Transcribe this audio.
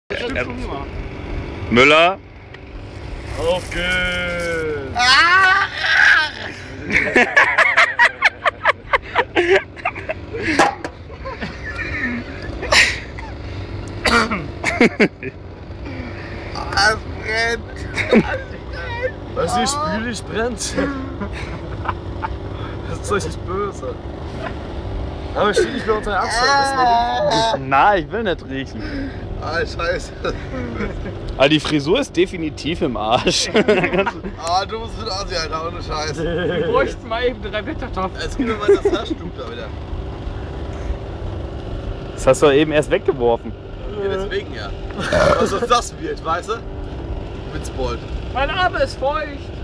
Müller. Auf geht's! Es brennt! Was hier spülig brennt? Das ist doch nicht böse. Aber steh nicht mehr unter der Achsel. Nein, ich will nicht riechen. Ah, scheiße. Aber die Frisur ist definitiv im Arsch. Ah, du musst mit Asi, Alter, ohne Scheiß. Wir bräuchten mal eben 3 Blättertopf. Jetzt gib mir mal das Taschentuch da wieder. Das hast du doch eben erst weggeworfen. Ja, deswegen ja. Was ist das wird, weißt du? Witzbold. Mein Arm ist feucht.